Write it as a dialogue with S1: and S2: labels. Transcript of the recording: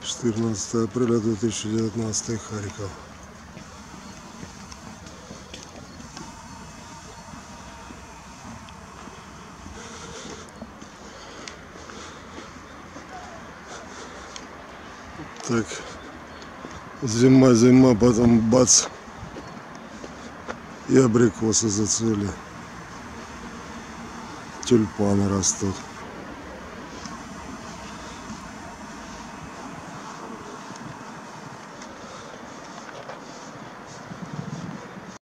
S1: 14 апреля 2019, Харьков. Так, зима, потом бац, и абрикосы зацвели, тюльпаны растут.